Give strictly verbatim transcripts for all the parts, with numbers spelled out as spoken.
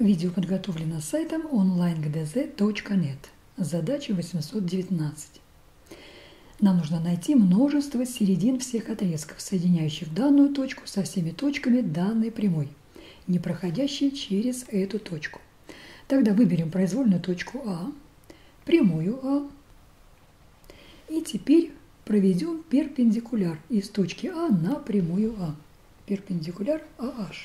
Видео подготовлено сайтом онлайн джи ди зет точка нет. Задача восемьсот девятнадцать. Нам нужно найти множество середин всех отрезков, соединяющих данную точку со всеми точками данной прямой, не проходящей через эту точку. Тогда выберем произвольную точку А, прямую А, и теперь проведем перпендикуляр из точки А на прямую А. Перпендикуляр АH.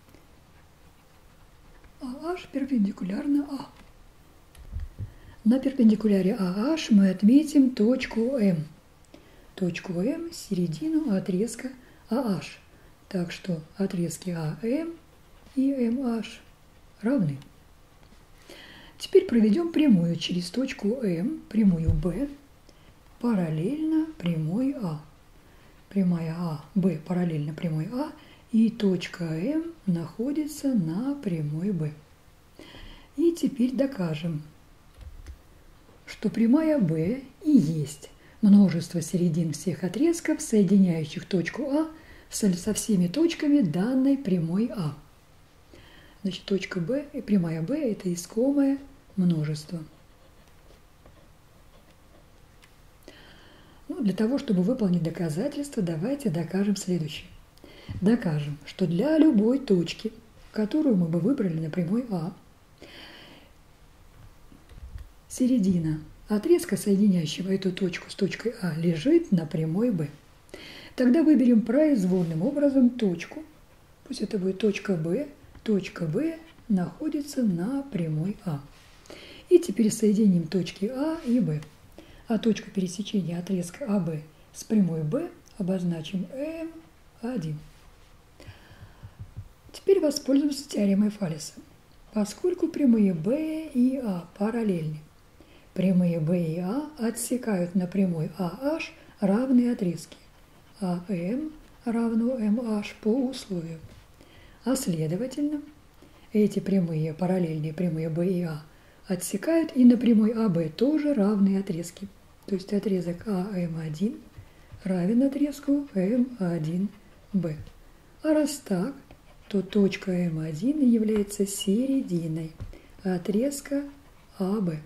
АH перпендикулярно А. На перпендикуляре АH мы отметим точку М. Точку М, середину отрезка АH. Так что отрезки АМ и МH равны. Теперь проведем прямую через точку М, прямую Б, параллельно прямой А. Прямая А, Б параллельно прямой А, и точка М находится на прямой Б. И теперь докажем, что прямая Б и есть множество середин всех отрезков, соединяющих точку А со всеми точками данной прямой А. Значит, точка Б и прямая Б – это искомое множество. Ну, для того, чтобы выполнить доказательство, давайте докажем следующее. Докажем, что для любой точки, которую мы бы выбрали на прямой А, середина отрезка, соединяющего эту точку с точкой А, лежит на прямой Б. Тогда выберем произвольным образом точку. Пусть это будет точка Б. Точка Б находится на прямой А. И теперь соединим точки А и Б. А точку пересечения отрезка АБ с прямой Б обозначим Эм один. Теперь воспользуемся теоремой Фалеса. Поскольку прямые Б и А параллельны, прямые Б и А отсекают на прямой АH равные отрезки. АМ равно МH по условию. А следовательно, эти прямые, параллельные прямые Б и А, отсекают и на прямой АБ тоже равные отрезки. То есть отрезок АМ один равен отрезку Эм один Б. А раз так, то точка Эм один является серединой отрезка АБ.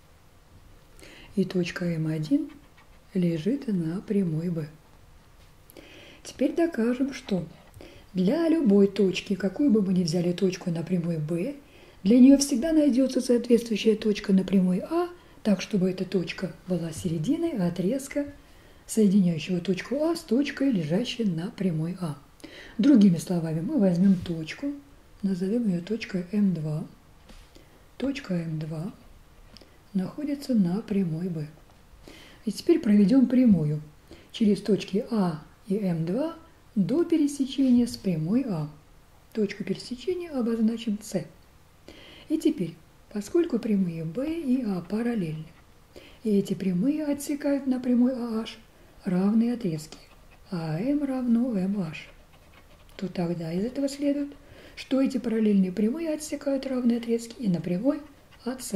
И точка Эм один лежит на прямой Б. Теперь докажем, что для любой точки, какую бы мы ни взяли точку на прямой Б, для нее всегда найдется соответствующая точка на прямой А, так, чтобы эта точка была серединой отрезка, соединяющего точку А с точкой, лежащей на прямой А. Другими словами, мы возьмем точку, назовем ее точкой Эм два. Точка Эм два находится на прямой Б. И теперь проведем прямую через точки А и Эм два до пересечения с прямой А. Точку пересечения обозначим С. И теперь, поскольку прямые Б и А параллельны, и эти прямые отсекают на прямой АH равные отрезки, АМ равно МH, то тогда из этого следует, что эти параллельные прямые отсекают равные отрезки и на прямой АС.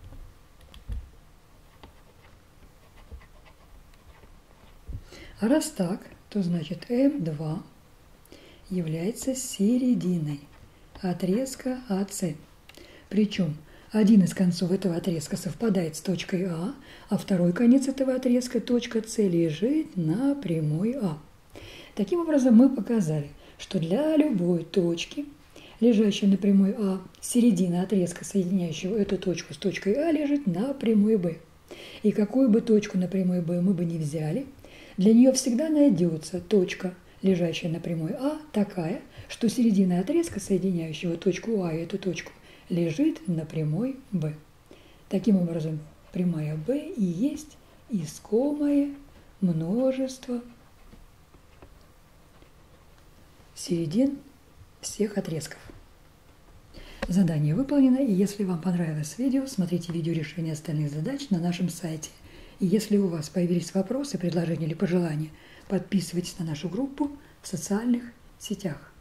А раз так, то значит Эм два является серединой отрезка АС. Причем один из концов этого отрезка совпадает с точкой А, а второй конец этого отрезка, точка С, лежит на прямой А. Таким образом, мы показали, что для любой точки, лежащей на прямой А, середина отрезка, соединяющего эту точку с точкой А, лежит на прямой Б. И какую бы точку на прямой Б мы бы ни взяли, для нее всегда найдется точка, лежащая на прямой А, такая, что середина отрезка, соединяющего точку А и эту точку, лежит на прямой Б. Таким образом, прямая Б и есть искомое множество середин всех отрезков. Задание выполнено, и если вам понравилось видео, смотрите видео решения остальных задач на нашем сайте. И если у вас появились вопросы, предложения или пожелания, подписывайтесь на нашу группу в социальных сетях.